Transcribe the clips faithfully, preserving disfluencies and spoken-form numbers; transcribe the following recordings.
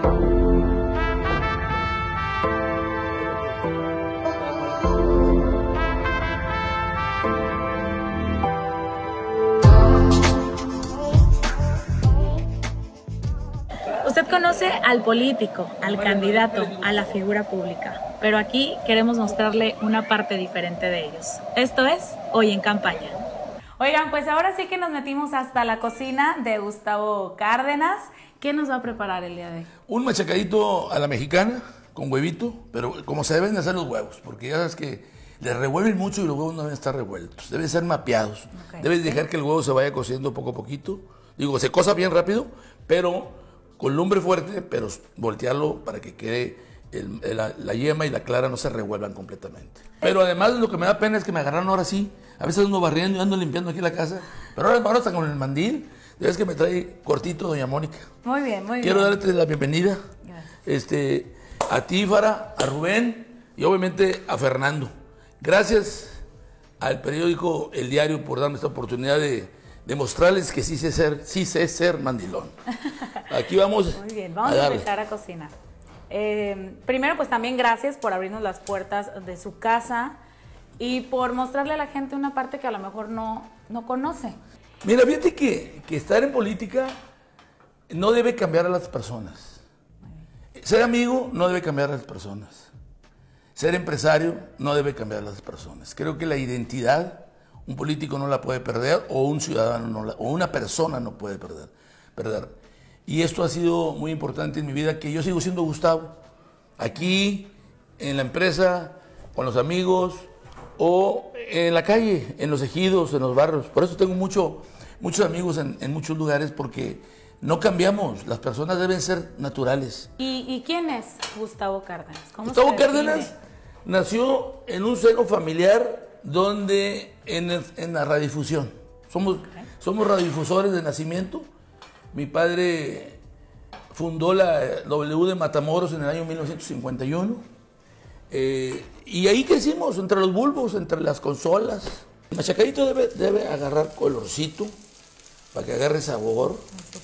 Usted conoce al político, al candidato, a la figura pública, pero aquí queremos mostrarle una parte diferente de ellos. Esto es Hoy en Campaña. Oigan, pues ahora sí que nos metimos hasta la cocina de Gustavo Cárdenas. ¿Qué nos va a preparar el día de hoy? Un machacadito a la mexicana, con huevito, pero como se deben de hacer los huevos, porque ya sabes que le revuelven mucho y los huevos no deben estar revueltos, deben ser mapeados. Okay. Debes dejar que el huevo se vaya cociendo poco a poquito. Digo, se cosa bien rápido, pero con lumbre fuerte, pero voltearlo para que quede el, el, la, la yema y la clara no se revuelvan completamente. Pero además lo que me da pena es que me agarraron ahora sí. A veces ando barriendo y ando limpiando aquí la casa, pero ahora, ahora hasta con el mandil. Es que me trae cortito doña Mónica. Muy bien, muy Quiero bien. darte la bienvenida este, a ti, Fara, a Rubén y obviamente a Fernando. Gracias al periódico El Diario por darme esta oportunidad de demostrarles que sí sé ser, sí sé ser mandilón. Aquí vamos. Muy bien, vamos a, a empezar a cocinar. Eh, primero, pues también gracias por abrirnos las puertas de su casa y por mostrarle a la gente una parte que a lo mejor no, no conoce. Mira, fíjate que, que estar en política no debe cambiar a las personas. Ser amigo no debe cambiar a las personas. Ser empresario no debe cambiar a las personas. Creo que la identidad un político no la puede perder, o un ciudadano, no la, o una persona no puede perder, perder. Y esto ha sido muy importante en mi vida, que yo sigo siendo Gustavo. Aquí, en la empresa, con los amigos, o en la calle, en los ejidos, en los barrios. Por eso tengo mucho, muchos amigos en, en muchos lugares, porque no cambiamos, las personas deben ser naturales. ¿Y, y quién es Gustavo Cárdenas? ¿Cómo Gustavo Cárdenas nació en un seno familiar donde en, el, en la radiodifusión. Somos, okay. somos radiodifusores de nacimiento. Mi padre fundó la W de Matamoros en el año mil novecientos cincuenta y uno. Eh, y ahí crecimos, entre los bulbos, entre las consolas. El machacadito debe, debe agarrar colorcito para que agarre sabor.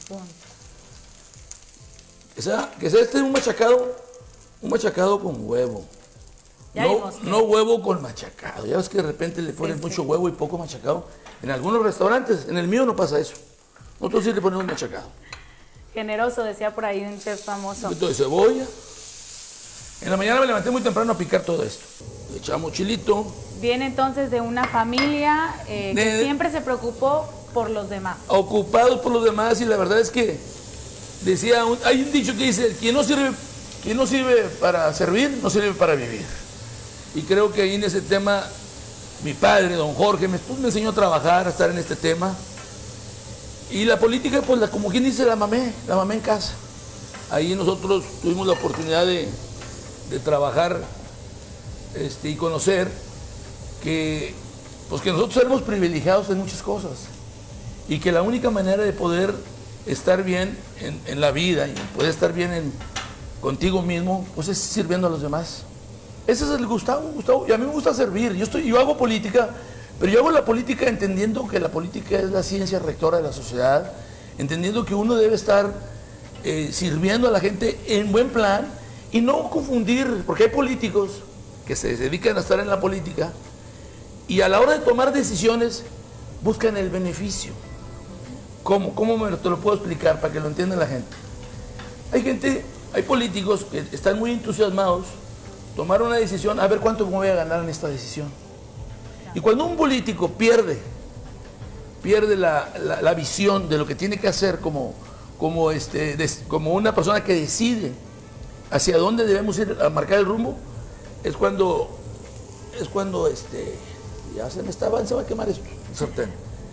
Que sea, que sea este un machacado, un machacado con huevo. No, no huevo con machacado. Ya ves que de repente le ponen sí, mucho sí. huevo y poco machacado. En algunos restaurantes, en el mío no pasa eso. Nosotros sí le ponemos machacado. Generoso, decía por ahí un chef famoso. Un poquito de cebolla. En la mañana me levanté muy temprano a picar todo esto. Le echamos chilito. Viene entonces de una familia eh, que de, siempre se preocupó por los demás. Ocupados por los demás, y la verdad es que decía, un, hay un dicho que dice, quien no sirve, quien no sirve para servir, no sirve para vivir. Y creo que ahí en ese tema, mi padre, don Jorge, me, pues, me enseñó a trabajar, a estar en este tema. Y la política, pues la, como quien dice, la mamé, la mamé en casa. Ahí nosotros tuvimos la oportunidad de, de trabajar este, y conocer que, pues que nosotros éramos privilegiados en muchas cosas. Y que la única manera de poder estar bien en, en la vida y poder estar bien en, contigo mismo, pues es sirviendo a los demás. Ese es el Gustavo, Gustavo, y a mí me gusta servir. Yo, estoy, yo hago política, pero yo hago la política entendiendo que la política es la ciencia rectora de la sociedad, entendiendo que uno debe estar eh, sirviendo a la gente en buen plan y no confundir, porque hay políticos que se dedican a estar en la política y a la hora de tomar decisiones buscan el beneficio. ¿Cómo? ¿Cómo me lo, te lo puedo explicar para que lo entienda la gente? Hay gente, hay políticos que están muy entusiasmados, tomar una decisión, a ver cuánto me voy a ganar en esta decisión. Y cuando un político pierde, pierde la, la, la visión de lo que tiene que hacer como, como, este, des, como una persona que decide hacia dónde debemos ir a marcar el rumbo, es cuando, es cuando este, ya se me está, se va a quemar esto, el sartén.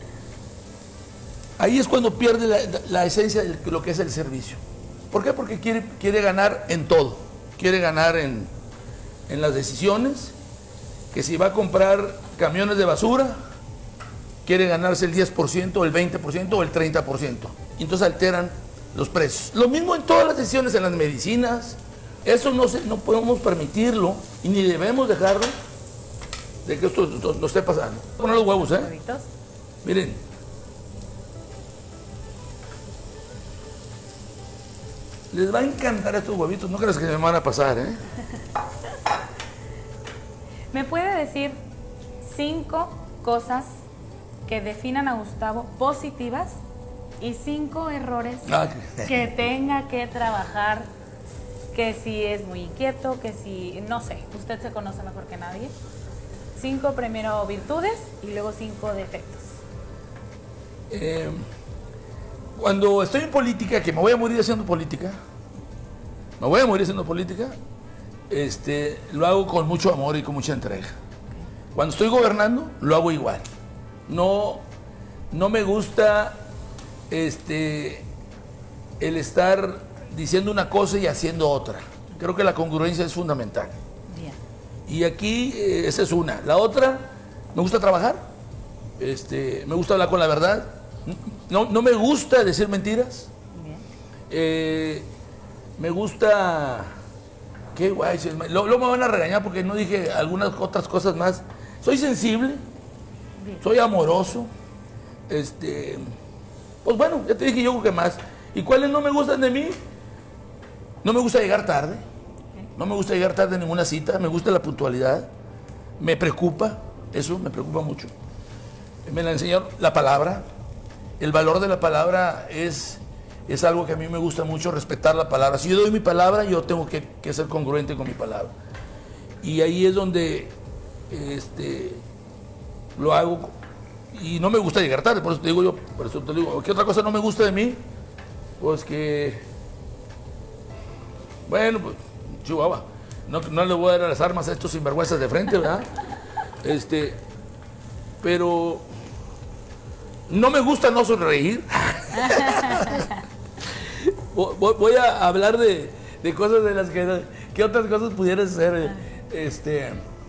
Ahí es cuando pierde la, la esencia de lo que es el servicio. ¿Por qué? Porque quiere, quiere ganar en todo, quiere ganar en... en las decisiones, que si va a comprar camiones de basura, quiere ganarse el diez por ciento, el veinte por ciento o el treinta por ciento. Y entonces alteran los precios. Lo mismo en todas las decisiones, en las medicinas. Eso no, se, no podemos permitirlo y ni debemos dejarlo de que esto, esto, esto esté pasando. Poner los huevos, ¿eh? Miren. Les va a encantar estos huevitos, no creas que me van a pasar, ¿eh? ¿Me puede decir cinco cosas que definan a Gustavo positivas y cinco errores Ah, que tenga que trabajar? Que si es muy inquieto, que si, no sé, usted se conoce mejor que nadie. Cinco primero virtudes y luego cinco defectos. Eh, cuando estoy en política, que me voy a morir haciendo política, me voy a morir haciendo política, este, lo hago con mucho amor y con mucha entrega. Cuando estoy gobernando, lo hago igual. No, no me gusta este, el estar diciendo una cosa y haciendo otra. Creo que la congruencia es fundamental. Bien. Y aquí eh, esa es una. La otra, me gusta trabajar, este, me gusta hablar con la verdad. No, no me gusta decir mentiras. Bien. Eh, me gusta... Qué guay. Luego me van a regañar porque no dije algunas otras cosas más. Soy sensible. Bien. Soy amoroso. Este... Pues bueno, ya te dije yo que más. ¿Y cuáles no me gustan de mí? No me gusta llegar tarde. No me gusta llegar tarde a ninguna cita. Me gusta la puntualidad. Me preocupa. Eso me preocupa mucho. Me la enseñó la palabra. El valor de la palabra es, es algo que a mí me gusta mucho, respetar la palabra. Si yo doy mi palabra, yo tengo que, que ser congruente con mi palabra. Y ahí es donde este, lo hago. Y no me gusta llegar tarde, por eso te digo yo, por eso te digo, ¿qué otra cosa no me gusta de mí? Pues que, bueno, pues, chihuahua, no, no le voy a dar las armas a estos sinvergüenzas de frente, ¿verdad? Este, pero no me gusta no sonreír. Voy a hablar de, de cosas de las que, ¿qué otras cosas pudieran ser? Este,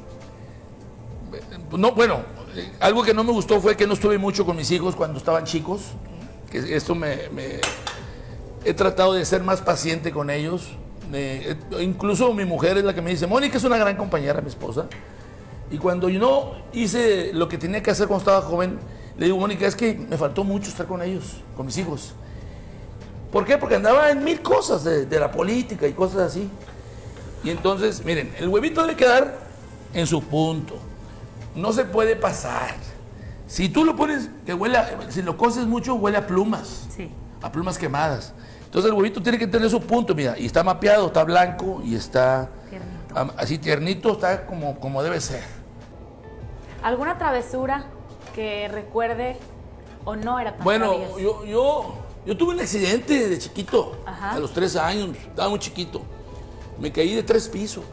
no, bueno, algo que no me gustó fue que no estuve mucho con mis hijos cuando estaban chicos. Que esto me, me he tratado de ser más paciente con ellos. Me, incluso mi mujer es la que me dice, Mónica es una gran compañera, mi esposa. Y cuando yo no hice lo que tenía que hacer cuando estaba joven, le digo, Mónica, es que me faltó mucho estar con ellos, con mis hijos. ¿Por qué? Porque andaba en mil cosas de, de la política y cosas así. Y entonces, miren, el huevito debe quedar en su punto. No se puede pasar. Si tú lo pones, que huele a, si lo coces mucho, huele a plumas. Sí. A plumas quemadas. Entonces el huevito tiene que tener su punto, mira, y está mapeado, está blanco y está tiernito. Así tiernito, está como, como debe ser. ¿Alguna travesura que recuerde o no era tan Bueno, travieso? yo, yo, yo tuve un accidente de chiquito. Ajá. A los tres años, estaba muy chiquito. Me caí de tres pisos.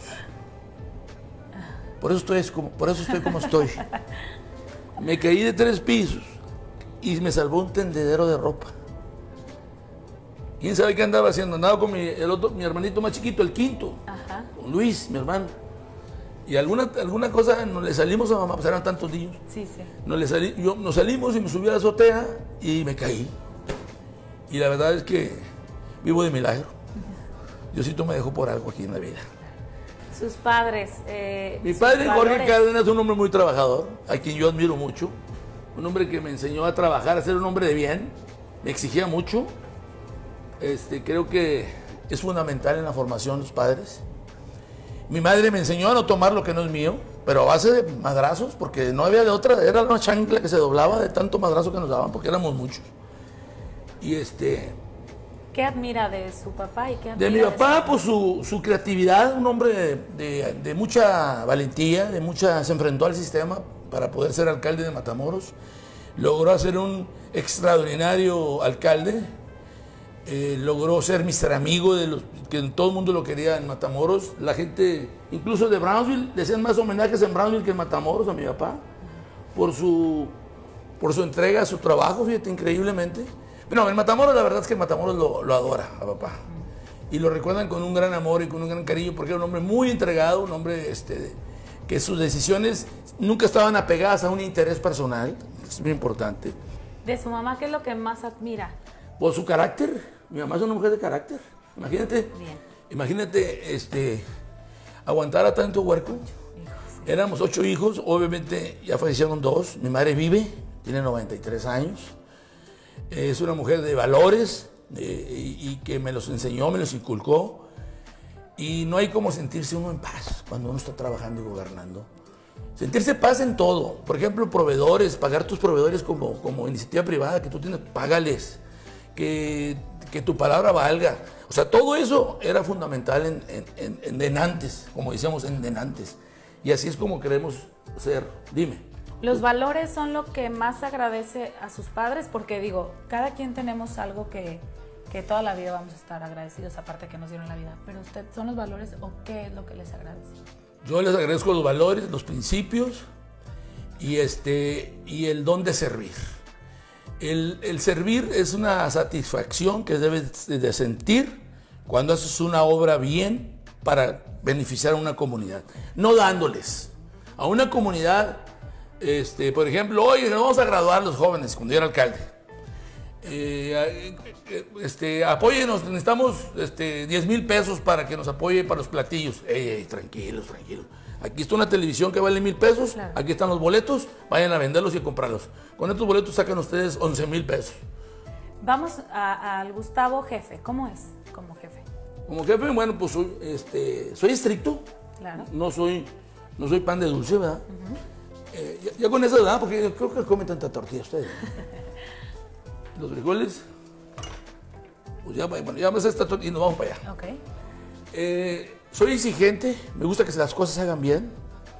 Por eso estoy como, por eso estoy como estoy. Me caí de tres pisos y me salvó un tendedero de ropa. ¿Quién sabe qué andaba haciendo? Andaba con mi, el otro, mi hermanito más chiquito, el quinto. Ajá. Con Luis, mi hermano. Y alguna, alguna cosa, nos le salimos a mamá, pues eran tantos niños. Sí, sí. Nos, le sali, yo, nos salimos y me subí a la azotea y me caí. Y la verdad es que vivo de milagro. Diosito me dejó por algo aquí en la vida. Sus padres. Eh, Mi padre, Jorge Cárdenas, es un hombre muy trabajador, a quien yo admiro mucho. Un hombre que me enseñó a trabajar, a ser un hombre de bien. Me exigía mucho. Este, creo que es fundamental en la formación de los padres. Mi madre me enseñó a no tomar lo que no es mío, pero a base de madrazos, porque no había de otra. Era una chancla que se doblaba de tanto madrazo que nos daban, porque éramos muchos. Y este... ¿Qué admira de su papá y qué admira de mi papá? De su... Pues su, su creatividad, un hombre de, de, de mucha valentía, de mucha, se enfrentó al sistema para poder ser alcalde de Matamoros. Logró ser un extraordinario alcalde. Eh, logró ser mister Amigo, de los que todo el mundo lo quería en Matamoros. La gente, incluso de Brownsville, le hacían más homenajes en Brownsville que en Matamoros a mi papá, por su, por su entrega, su trabajo, fíjate, increíblemente. Pero no, en Matamoros, la verdad es que Matamoros lo, lo adora a papá. Y lo recuerdan con un gran amor y con un gran cariño, porque era un hombre muy entregado, un hombre este, que sus decisiones nunca estaban apegadas a un interés personal. Es muy importante. ¿De su mamá qué es lo que más admira? Por su carácter. Mi mamá es una mujer de carácter. Imagínate. Bien. Imagínate este, aguantar a tanto huerco. Hijos. Éramos ocho hijos. Obviamente ya fallecieron dos. Mi madre vive, tiene noventa y tres años. Es una mujer de valores, eh, y, y que me los enseñó, me los inculcó. Y no hay como sentirse uno en paz cuando uno está trabajando y gobernando. Sentirse paz en todo. Por ejemplo, proveedores, pagar tus proveedores como, como iniciativa privada que tú tienes, págales. Que, que tu palabra valga. O sea, todo eso era fundamental en, en, en, en denantes, como decíamos, en denantes. Y así es como queremos ser. Dime. Los valores son lo que más agradece a sus padres, porque digo, cada quien tenemos algo que, que toda la vida vamos a estar agradecidos, aparte que nos dieron la vida. Pero usted, ¿son los valores o qué es lo que les agradece? Yo les agradezco los valores, los principios y, este, y el don de servir. El, el servir es una satisfacción que debes de sentir cuando haces una obra bien para beneficiar a una comunidad. No dándoles a una comunidad, este, por ejemplo, oye, nos vamos a graduar los jóvenes cuando yo era alcalde. Eh, este, apóyenos, necesitamos este, diez mil pesos para que nos apoye para los platillos. Ey, ey, tranquilos, tranquilos. Aquí está una televisión que vale mil pesos, claro. Aquí están los boletos, vayan a venderlos y a comprarlos. Con estos boletos sacan ustedes once mil pesos. Vamos a, al Gustavo jefe, ¿cómo es como jefe? Como jefe, bueno, pues soy, este, soy estricto, claro. no, soy, no soy pan de dulce, ¿verdad? Uh-huh. eh, ya, ya con esa edad, porque creo que comen tanta tortilla ustedes. Los frijoles, pues ya, bueno, ya me hace esta tortilla y nos vamos para allá. Okay. Eh, soy exigente, me gusta que las cosas se hagan bien.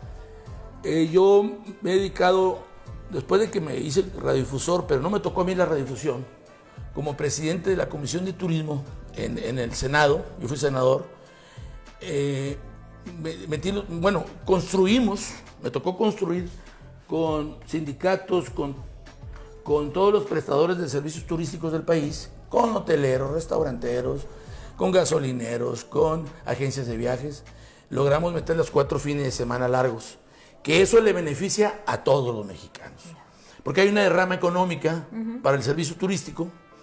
Eh, yo me he dedicado, después de que me hice radiodifusor, pero no me tocó a mí la radiodifusión, como presidente de la Comisión de Turismo en, en el Senado, yo fui senador, eh, me, metí, bueno, construimos, me tocó construir con sindicatos, con, con todos los prestadores de servicios turísticos del país, con hoteleros, restauranteros, con gasolineros, con agencias de viajes, logramos meter los cuatro fines de semana largos, que eso le beneficia a todos los mexicanos, porque hay una derrama económica uh-huh. para el servicio turístico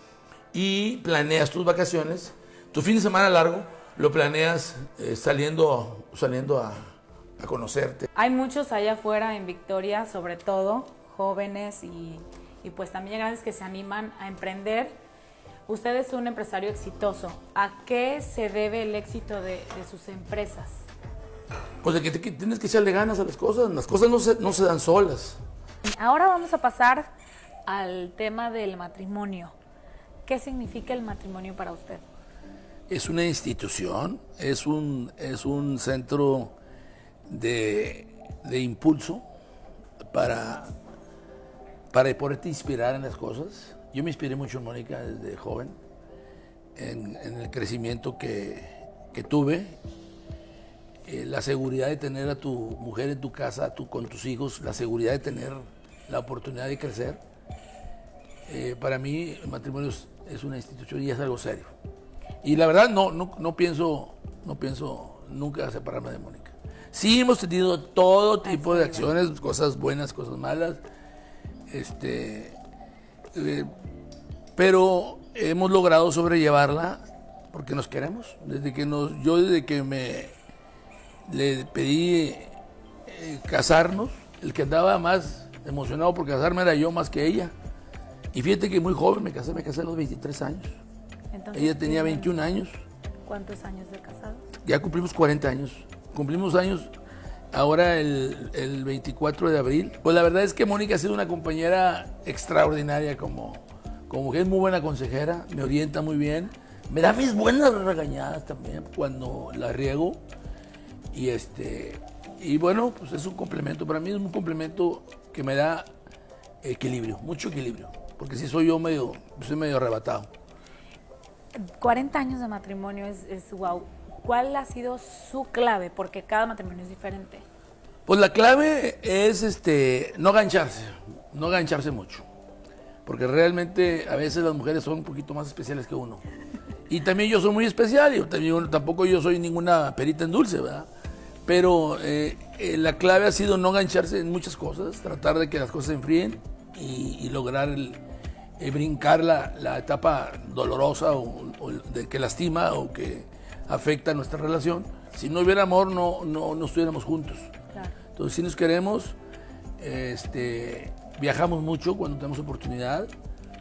y planeas tus vacaciones, tu fin de semana largo lo planeas eh, saliendo, saliendo a, a conocerte. Hay muchos allá afuera en Victoria, sobre todo jóvenes y, y pues también grandes que se animan a emprender. Usted es un empresario exitoso. ¿A qué se debe el éxito de, de sus empresas? Pues de que, te, que tienes que echarle ganas a las cosas. Las cosas no se, no se dan solas. Ahora vamos a pasar al tema del matrimonio. ¿Qué significa el matrimonio para usted? Es una institución, es un, es un centro de, de impulso para, para poderte inspirar en las cosas. Yo me inspiré mucho en Mónica desde joven, en, en el crecimiento que, que tuve, eh, la seguridad de tener a tu mujer en tu casa, tú, con tus hijos, la seguridad de tener la oportunidad de crecer. Eh, para mí el matrimonio es, es una institución y es algo serio. Y la verdad no, no, no, pienso, no pienso nunca separarme de Mónica. Sí hemos tenido todo tipo de acciones, cosas buenas, cosas malas, este... Eh, pero hemos logrado sobrellevarla porque nos queremos. Desde que nos, yo desde que me le pedí eh, casarnos, el que andaba más emocionado por casarme era yo más que ella. Y fíjate que muy joven me casé, me casé a los veintitrés años. Entonces, ella tenía veintiún años. ¿Cuántos años de casados? Ya cumplimos cuarenta años. Cumplimos años ahora el, el veinticuatro de abril. Pues la verdad es que Mónica ha sido una compañera extraordinaria como, como mujer, muy buena consejera, me orienta muy bien, me da mis buenas regañadas también cuando la riego. Y, este, y bueno, pues es un complemento, para mí es un complemento que me da equilibrio, mucho equilibrio, porque si soy yo medio, soy medio arrebatado. cuarenta años de matrimonio es, es wow. ¿Cuál ha sido su clave? Porque cada matrimonio es diferente. Pues la clave es este, no gancharse, no gancharse mucho. Porque realmente a veces las mujeres son un poquito más especiales que uno. Y también yo soy muy especial, y también, tampoco yo soy ninguna perita en dulce, ¿verdad? Pero eh, eh, la clave ha sido no gancharse en muchas cosas, tratar de que las cosas se enfríen y, y lograr el, eh, brincar la, la etapa dolorosa o, o de que lastima o que afecta nuestra relación. Si no hubiera amor, no, no, no estuviéramos juntos. Claro. Entonces, si nos queremos, este, viajamos mucho cuando tenemos oportunidad,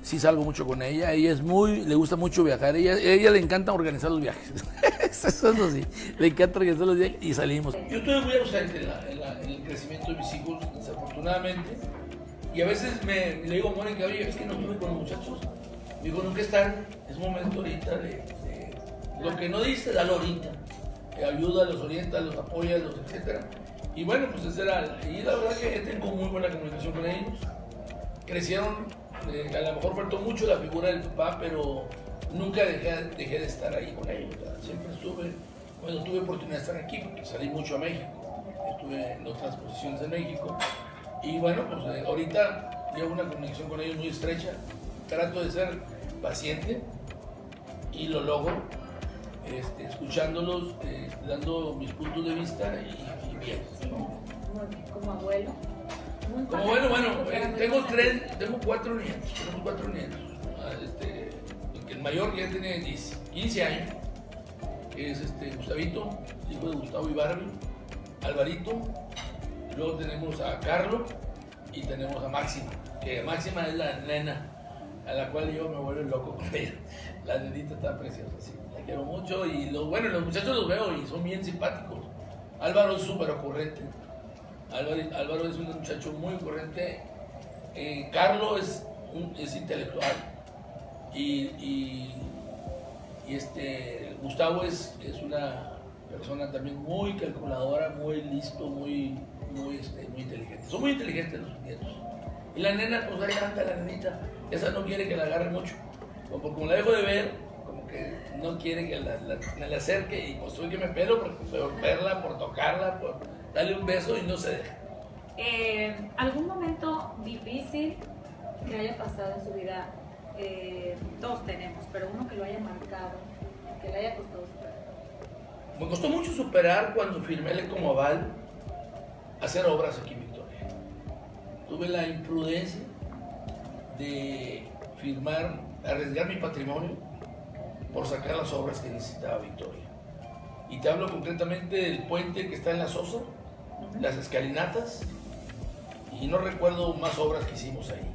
sí salgo mucho con ella. Ella es muy, le gusta mucho viajar. Ella, ella le encanta organizar los viajes. Eso es así. Le encanta organizar los viajes y salimos. Yo estuve muy ausente en, la, en, la, en el crecimiento de mis hijos, desafortunadamente. Y a veces me, le digo a Mónica, oye, es que no estuve con los muchachos. Digo, nunca están. Es momento ahorita de, de lo que no dice, dalo ahorita. Que ayuda, los orienta, los apoya, los etcétera. Y bueno, pues esa era. Y la verdad que tengo muy buena comunicación con ellos. Crecieron, eh, a lo mejor faltó mucho la figura del papá, pero nunca dejé, dejé de estar ahí con ellos. ¿Verdad? Siempre estuve, bueno, tuve oportunidad de estar aquí porque salí mucho a México. Estuve en otras posiciones en México. Y bueno, pues eh, ahorita llevo una comunicación con ellos muy estrecha. Trato de ser paciente y lo logro, este, escuchándolos, eh, dando mis puntos de vista y, y bien. ¿No? Como abuelo. Como abuelo, bueno, eh, tengo, tres, tengo cuatro nietos, tenemos cuatro nietos. Este, el mayor ya tiene quince años, que es este, Gustavito, hijo de Gustavo y Barbie, Alvarito. Luego tenemos a Carlos y tenemos a Máxima, que Máxima es la nena a la cual yo me vuelvo loco con ella. La nenita está preciosa, sí, la quiero mucho y los, bueno, los muchachos los veo y son bien simpáticos. Álvaro es súper ocurrente, Álvaro, Álvaro es un muchacho muy ocurrente, eh, Carlos es, un, es intelectual y, y, y este, Gustavo es, es una persona también muy calculadora, muy listo, muy... Muy, este, muy inteligente. Son muy inteligentes los nietos. Y la nena, pues ahí anda la nenita. Esa no quiere que la agarre mucho. Como, como la dejo de ver, como que no quiere que la, la, me la acerque. Y pues soy que me pelo por, por verla, por tocarla, por darle un beso y no se deja. Eh, ¿Algún momento difícil que haya pasado en su vida? Eh, todos tenemos, pero uno que lo haya marcado, que le haya costado superar. Me costó mucho superar cuando firmé el como aval hacer obras aquí en Victoria. Tuve la imprudencia de firmar, arriesgar mi patrimonio por sacar las obras que necesitaba Victoria. Y te hablo concretamente del puente que está en la Sosa, uh-huh. Las escalinatas, y no recuerdo más obras que hicimos ahí.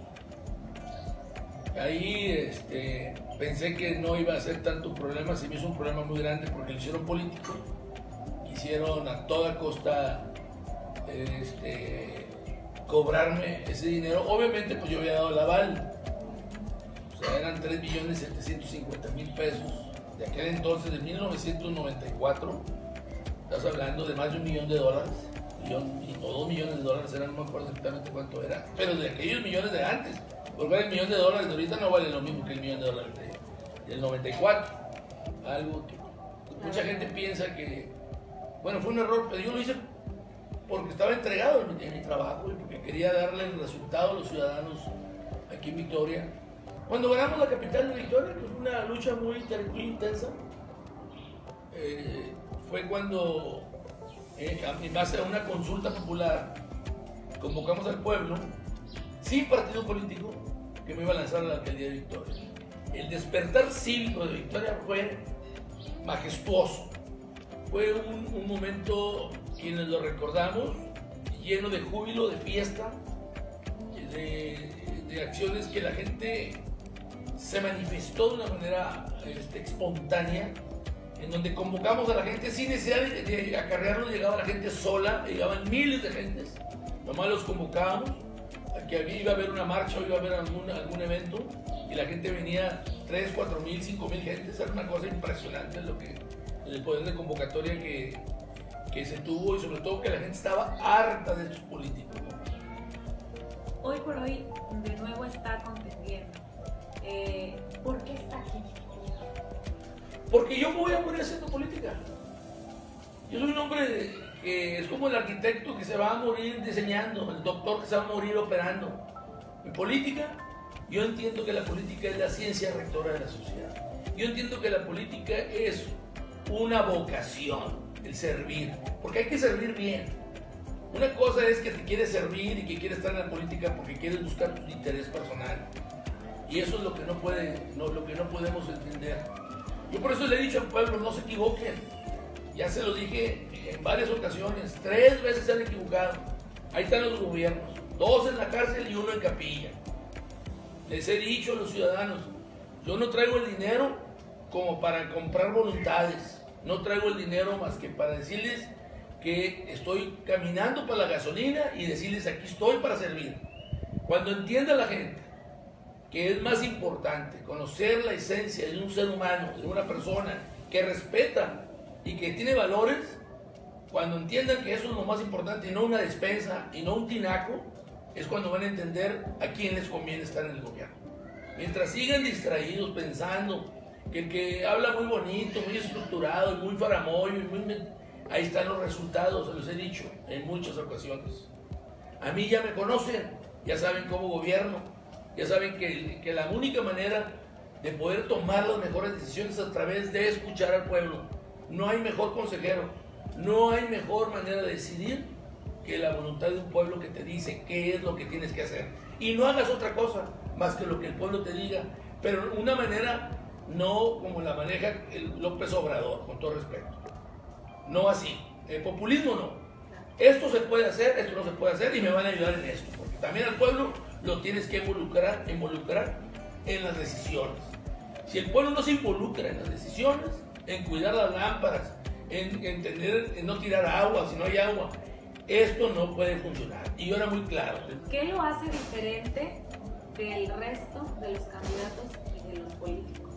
Ahí este, pensé que no iba a ser tanto problema, se me hizo un problema muy grande porque lo hicieron político, quisieron a toda costa Este, cobrarme ese dinero. Obviamente pues yo había dado el aval, o sea, eran tres millones setecientos cincuenta mil pesos de aquel entonces, de mil novecientos noventa y cuatro. Estás hablando de más de un millón de dólares, millón, o dos millones de dólares, eran, no me acuerdo exactamente cuánto era, pero de aquellos millones de antes, porque el millón de dólares de ahorita no vale lo mismo que el millón de dólares de, del noventa y cuatro. Algo que mucha gente piensa que, bueno, fue un error, pero yo lo hice porque estaba entregado en mi, en mi trabajo y porque quería darle el resultado a los ciudadanos aquí en Victoria. Cuando ganamos la capital de Victoria, pues fue una lucha muy, muy intensa. Eh, fue cuando, eh, en base a una consulta popular, convocamos al pueblo, sin partido político, que me iba a lanzar a la alcaldía de Victoria. El despertar cívico de Victoria fue majestuoso. Fue un, un momento, quienes lo recordamos, lleno de júbilo, de fiesta, de, de acciones que la gente se manifestó de una manera este, espontánea, en donde convocamos a la gente sin necesidad de, de acarrearnos, llegaba la gente sola, llegaban miles de gentes, nomás los convocábamos, a que iba a haber una marcha o iba a haber algún, algún evento, y la gente venía tres, cuatro mil, cinco mil gentes, era una cosa impresionante lo que... el poder de convocatoria que, que se tuvo y sobre todo que la gente estaba harta de estos políticos, ¿no? Hoy por hoy de nuevo está contendiendo. Eh, ¿Por qué está aquí? Porque yo me voy a morir haciendo política. Yo soy un hombre que es como el arquitecto que se va a morir diseñando, el doctor que se va a morir operando. En política, yo entiendo que la política es la ciencia rectora de la sociedad. Yo entiendo que la política es una vocación, el servir, porque hay que servir bien. Una cosa es que te quieres servir y que quieres estar en la política porque quieres buscar tu interés personal, y eso es lo que no puede, no, lo que no podemos entender. Yo por eso le he dicho al pueblo, no se equivoquen. Ya se lo dije en varias ocasiones, tres veces se han equivocado. Ahí están los gobiernos, dos en la cárcel y uno en capilla. Les he dicho a los ciudadanos, yo no traigo el dinero como para comprar voluntades, no traigo el dinero más que para decirles que estoy caminando para la gasolina y decirles aquí estoy para servir. Cuando entienda la gente que es más importante conocer la esencia de un ser humano, de una persona que respeta y que tiene valores, cuando entiendan que eso es lo más importante y no una despensa y no un tinaco, es cuando van a entender a quién les conviene estar en el gobierno. Mientras sigan distraídos pensando que el que habla muy bonito, muy estructurado, muy faramollo, muy... ahí están los resultados, se los he dicho en muchas ocasiones. A mí ya me conocen, ya saben cómo gobierno, ya saben que, que la única manera de poder tomar las mejores decisiones es a través de escuchar al pueblo. No hay mejor consejero, no hay mejor manera de decidir que la voluntad de un pueblo que te dice qué es lo que tienes que hacer. Y no hagas otra cosa más que lo que el pueblo te diga, pero de una manera no como la maneja el López Obrador, con todo respeto. No así. El populismo no. Esto se puede hacer, esto no se puede hacer y me van a ayudar en esto. Porque también al pueblo lo tienes que involucrar, involucrar en las decisiones. Si el pueblo no se involucra en las decisiones, en cuidar las lámparas, en, en, tener, en no tirar agua si no hay agua, esto no puede funcionar. Y yo era muy claro. ¿Qué lo hace diferente del resto de los candidatos y de los políticos?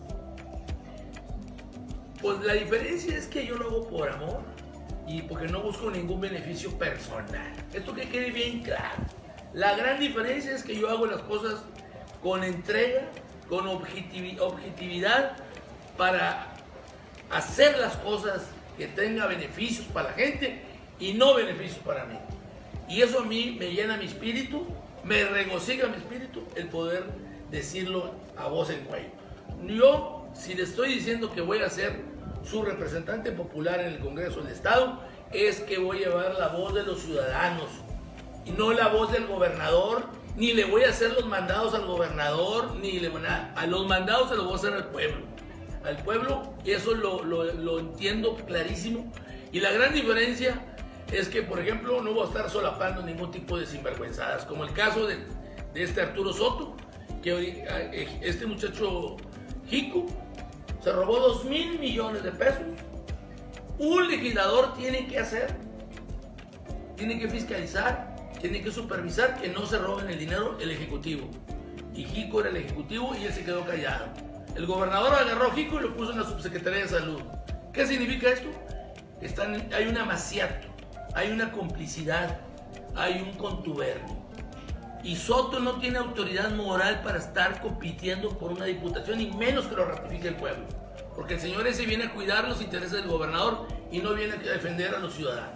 Pues la diferencia es que yo lo hago por amor y porque no busco ningún beneficio personal. Esto que quede bien claro. La gran diferencia es que yo hago las cosas con entrega, con objetivi- objetividad, para hacer las cosas que tengan beneficios para la gente y no beneficios para mí. Y eso a mí me llena mi espíritu, me regocija mi espíritu el poder decirlo a voz en cuello. Yo, si le estoy diciendo que voy a ser su representante popular en el Congreso del Estado, es que voy a llevar la voz de los ciudadanos y no la voz del gobernador, ni le voy a hacer los mandados al gobernador, ni le voy a, a los mandados se los voy a hacer al pueblo. Al pueblo, y eso lo, lo, lo entiendo clarísimo. Y la gran diferencia es que, por ejemplo, no voy a estar solapando ningún tipo de sinvergüenzadas, como el caso de, de este Arturo Soto, que este muchacho Jico se robó dos mil millones de pesos. Un legislador tiene que hacer, tiene que fiscalizar, tiene que supervisar que no se roben el dinero el ejecutivo. Y Jico era el ejecutivo y él se quedó callado. El gobernador agarró a Jico y lo puso en la subsecretaría de salud. ¿Qué significa esto? Están, hay un amaciato, hay una complicidad, hay un contubernio. Y Soto no tiene autoridad moral para estar compitiendo por una diputación, y menos que lo ratifique el pueblo. Porque el señor ese viene a cuidar los intereses del gobernador y no viene a defender a los ciudadanos.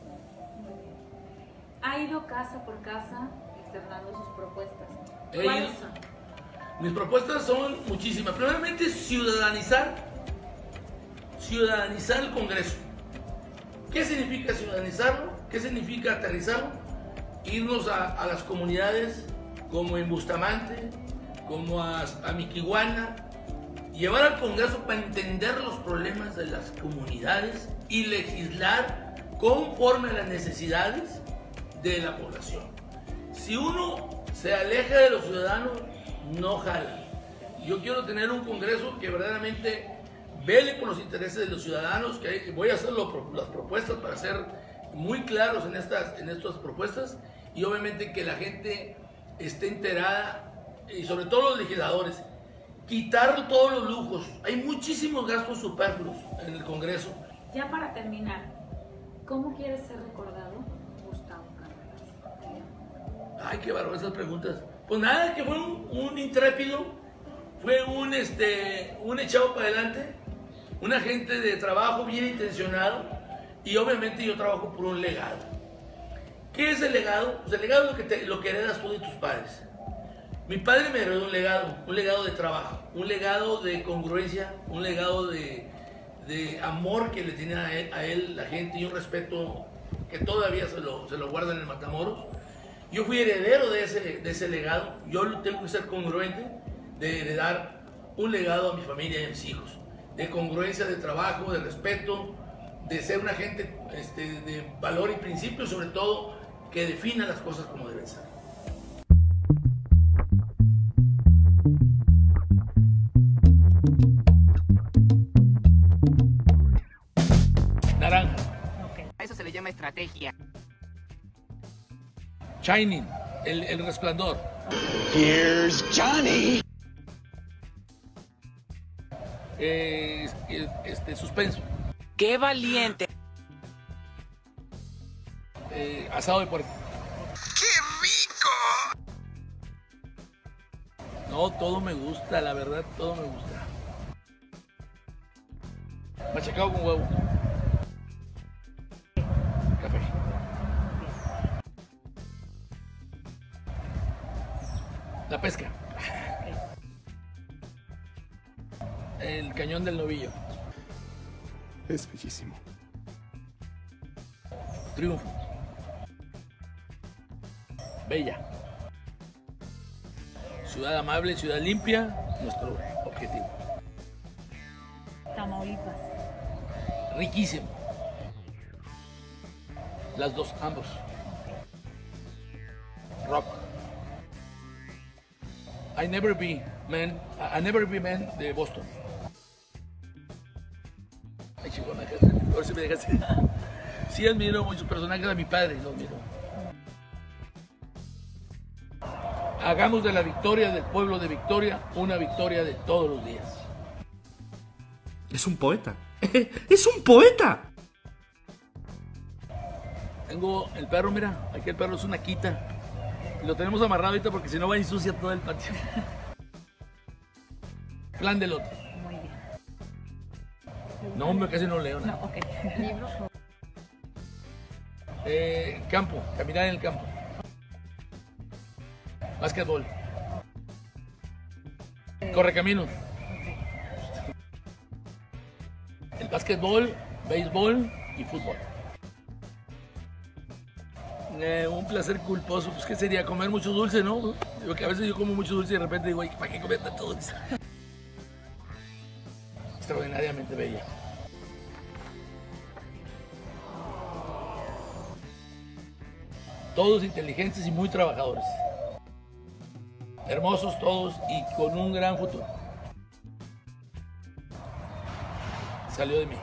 Ha ido casa por casa externando sus propuestas. He ¿Cuáles ido- son? Mis propuestas son muchísimas. Primeramente, ciudadanizar, ciudadanizar el Congreso. ¿Qué significa ciudadanizarlo? ¿Qué significa aterrizarlo? Irnos a, a las comunidades como en Bustamante, como a, a Miquihuana, llevar al Congreso para entender los problemas de las comunidades y legislar conforme a las necesidades de la población. Si uno se aleja de los ciudadanos, no jala. Yo quiero tener un Congreso que verdaderamente vele por los intereses de los ciudadanos, que voy a hacer lo, las propuestas para ser muy claros en estas, en estas propuestas, y obviamente que la gente esté enterada, y sobre todo los legisladores, quitar todos los lujos. Hay muchísimos gastos superfluos en el Congreso. Ya para terminar, ¿cómo quieres ser recordado, Gustavo Cárdenas? Ay, qué bárbaro esas preguntas. Pues nada, que fue un, un intrépido, fue un, este, un echado para adelante, un agente de trabajo bien intencionado, y obviamente yo trabajo por un legado. ¿Qué es el legado? Pues el legado es lo que, te, lo que heredas tú de tus padres. Mi padre me heredó un legado, un legado de trabajo, un legado de congruencia, un legado de, de amor que le tiene a él, a él la gente, y un respeto que todavía se lo, se lo guardan en Matamoros. Yo fui heredero de ese, de ese legado. Yo tengo que ser congruente de heredar un legado a mi familia y a mis hijos, de congruencia, de trabajo, de respeto, de ser una gente este, de valor y principios, sobre todo que defina las cosas como deben ser. estrategia. Shining, el, el resplandor. Here's Johnny. Eh, este, suspenso. ¡Qué valiente! Eh, asado de puerco. ¡Qué rico! No, todo me gusta, la verdad, todo me gusta. Machacado con huevo. Café. La pesca. El cañón del Novillo. Es bellísimo. Triunfo. Bella. Ciudad amable, ciudad limpia, nuestro objetivo. Tamaulipas. Riquísimo. Las dos, ambos. Rock. I never be man, I never be man de Boston. Ay, chingona, ahora sí me dejas. Sí admiro muchos personajes a mi padre, lo admiro. Hagamos de la victoria del pueblo de Victoria una victoria de todos los días. Es un poeta. ¡Es un poeta! Tengo el perro, mira, aquí el perro es una quita. Y lo tenemos amarrado ahorita porque si no va a ensuciar todo el patio. Plan del otro. Muy bien. No, hombre, casi no leo nada. No, ok. Eh, campo, caminar en el campo. Básquetbol. Correcaminos. El básquetbol, béisbol y fútbol. Eh, un placer culposo, pues ¿qué sería? Comer mucho dulce, ¿no? Digo que a veces yo como mucho dulce y de repente digo, ¿para qué comer tanto dulce? Extraordinariamente bella. Todos inteligentes y muy trabajadores. Hermosos todos y con un gran futuro. Salió de mí.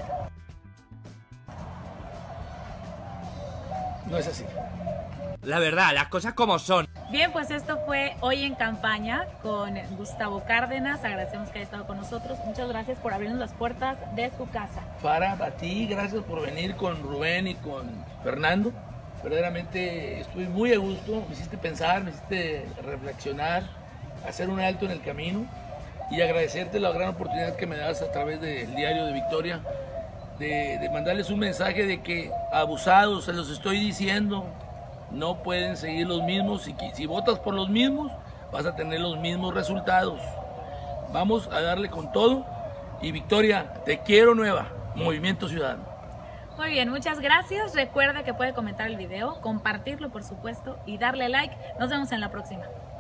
No es así. La verdad, las cosas como son. Bien, pues esto fue Hoy en Campaña con Gustavo Cárdenas. Agradecemos que haya estado con nosotros. Muchas gracias por abrirnos las puertas de su casa. Farah, a ti, gracias por venir con Rubén y con Fernando. Verdaderamente estuve muy a gusto, me hiciste pensar, me hiciste reflexionar, hacer un alto en el camino y agradecerte la gran oportunidad que me das a través del Diario de Victoria de, de mandarles un mensaje de que abusados, se los estoy diciendo, no pueden seguir los mismos y si votas por los mismos vas a tener los mismos resultados. Vamos a darle con todo y Victoria, te quiero nueva, Movimiento Ciudadano. Muy bien, muchas gracias. Recuerda que puede comentar el video, compartirlo por supuesto y darle like. Nos vemos en la próxima.